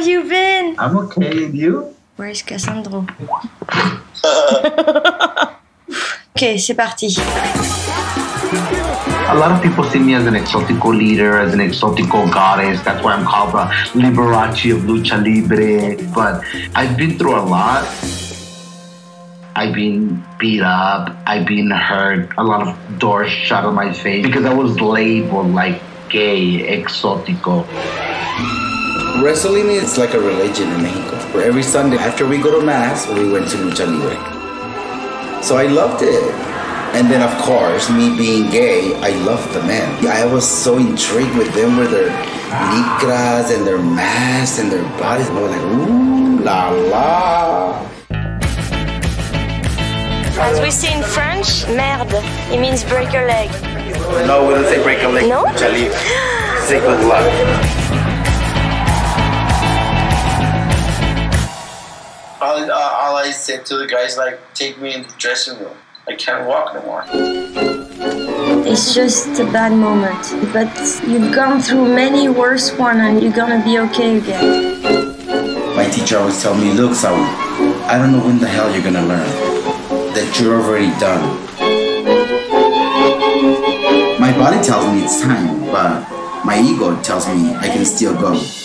have you been? I'm okay, and you? Where's Cassandro? Okay, c'est parti. A lot of people see me as an Exotico leader, as an Exotico goddess. That's why I'm called the Liberace of Lucha Libre. But I've been through a lot. I've been beat up. I've been hurt. A lot of doors shut on my face because I was labeled like gay, Exotico. Wrestling is like a religion in Mexico. Where every Sunday after we go to mass, we went to Lucha Libre. So I loved it. And then, of course, me being gay, I loved the men. I was so intrigued with them, with their licras and their masks and their bodies. I was like, ooh, la la. As we say in French, merde. It means break your leg. No, we don't say break a leg. No? Lucha Libre. Say good luck. All I said to the guys, like, take me in the dressing room. I can't walk no more. It's just a bad moment, but you've gone through many worse ones and you're gonna be okay again. My teacher always tell me, look, Saul, I don't know when the hell you're gonna learn. That you're already done. My body tells me it's time, but my ego tells me I can still go.